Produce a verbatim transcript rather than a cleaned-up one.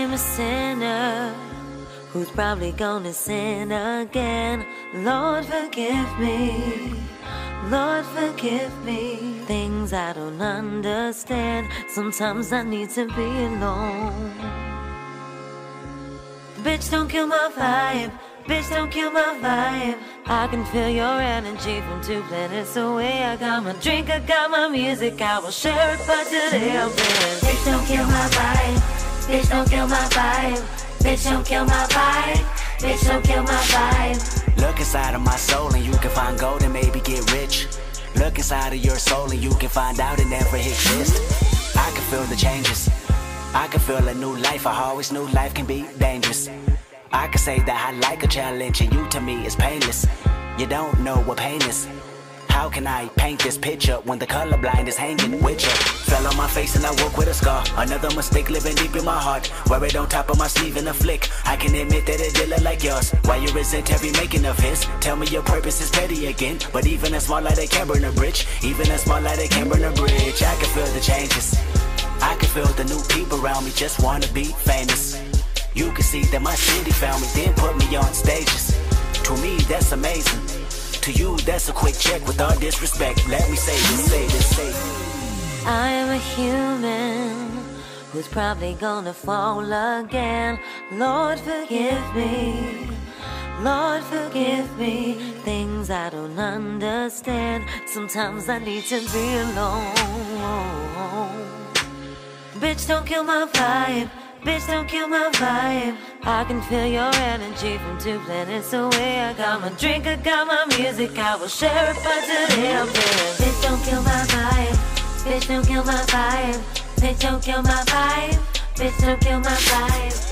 I'm a sinner who's probably gonna sin again. Lord, forgive me. Lord, forgive me. Things I don't understand. Sometimes I need to be alone. Bitch, don't kill my vibe. Bitch, don't kill my vibe. I can feel your energy from two planets away. I got my drink, I got my music, I will share it, but today I'm feeling. Bitch, don't kill my vibe. Bitch, don't kill my vibe. Bitch, don't kill my vibe. Bitch, don't kill my vibe. Look inside of my soul and you can find gold and maybe get rich. Look inside of your soul and you can find out it never exists. I can feel the changes. I can feel a new life. I always knew life can be dangerous. I can say that I like a challenge and you to me is painless. You don't know what pain is. How can I paint this picture when the colorblind is hanging with you? Fell on my face and I woke with a scar. Another mistake living deep in my heart. Wear it on top of my sleeve in a flick. I can admit that it did look like yours. Why you resent every making of his? Tell me your purpose is petty again. But even a small light they can burn a bridge. Even a small light they can burn a bridge. I can feel the changes. I can feel the new people around me just wanna be famous. You can see that my city found me, then put me on stages. To me, that's amazing. To you, that's a quick check with all disrespect. Let me say this, say this, say this. I am a human who's probably gonna fall again. Lord, forgive me. Lord, forgive me. Things I don't understand. Sometimes I need to be alone. Bitch, don't kill my vibe. Bitch, don't kill my vibe. I can feel your energy from two planets away. I got my drink, I got my music, I will share it, but today I'm feeling. Bitch, don't kill my vibe. Bitch, don't kill my vibe. Bitch, don't kill my vibe. Bitch, don't kill my vibe.